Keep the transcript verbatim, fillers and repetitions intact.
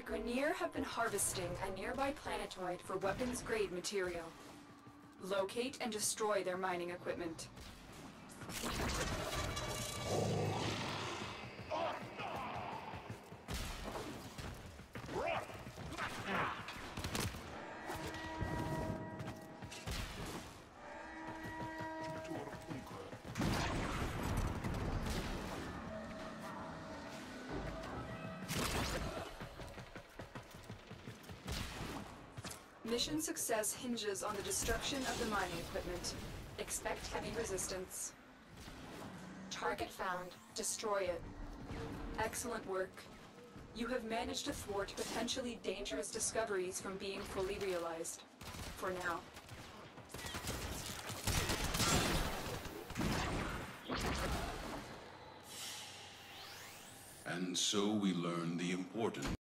Grineer have been harvesting a nearby planetoid for weapons-grade material. Locate and destroy their mining equipment. Mission success hinges on the destruction of the mining equipment. Expect heavy resistance. Target found. Destroy it. Excellent work. You have managed to thwart potentially dangerous discoveries from being fully realized. For now. And so we learn the importance